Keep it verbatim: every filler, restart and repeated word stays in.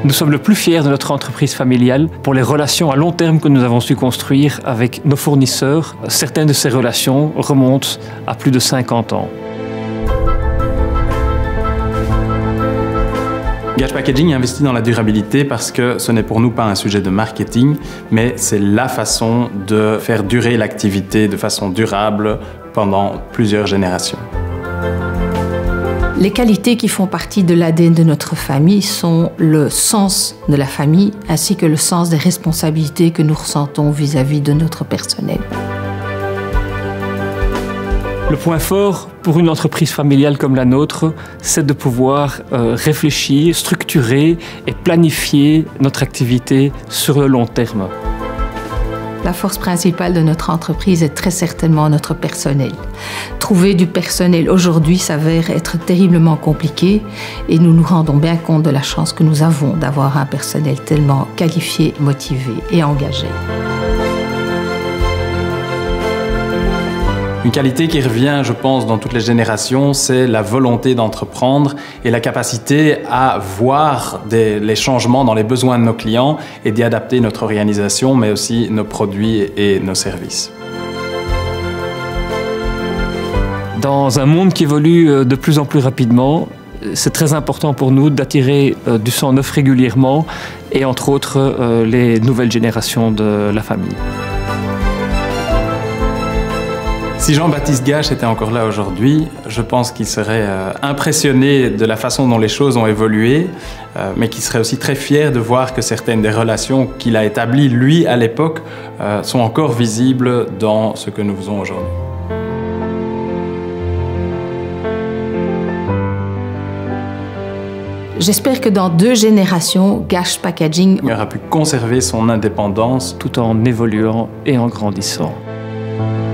Nous sommes le plus fiers de notre entreprise familiale pour les relations à long terme que nous avons su construire avec nos fournisseurs. Certaines de ces relations remontent à plus de cinquante ans. Gage Packaging investit dans la durabilité parce que ce n'est pour nous pas un sujet de marketing, mais c'est la façon de faire durer l'activité de façon durable pendant plusieurs générations. Les qualités qui font partie de l'A D N de notre famille sont le sens de la famille ainsi que le sens des responsabilités que nous ressentons vis-à-vis de notre personnel. Le point fort pour une entreprise familiale comme la nôtre, c'est de pouvoir euh, réfléchir, structurer et planifier notre activité sur le long terme. La force principale de notre entreprise est très certainement notre personnel. Trouver du personnel aujourd'hui s'avère être terriblement compliqué et nous nous rendons bien compte de la chance que nous avons d'avoir un personnel tellement qualifié, motivé et engagé. Une qualité qui revient, je pense, dans toutes les générations, c'est la volonté d'entreprendre et la capacité à voir des, les changements dans les besoins de nos clients et d'y adapter notre organisation, mais aussi nos produits et nos services. Dans un monde qui évolue de plus en plus rapidement, c'est très important pour nous d'attirer du sang neuf régulièrement et entre autres les nouvelles générations de la famille. Si Jean-Baptiste Gage était encore là aujourd'hui, je pense qu'il serait euh, impressionné de la façon dont les choses ont évolué, euh, mais qu'il serait aussi très fier de voir que certaines des relations qu'il a établies, lui, à l'époque, euh, sont encore visibles dans ce que nous faisons aujourd'hui. J'espère que dans deux générations, Gage Packaging aura pu conserver son indépendance tout en évoluant et en grandissant.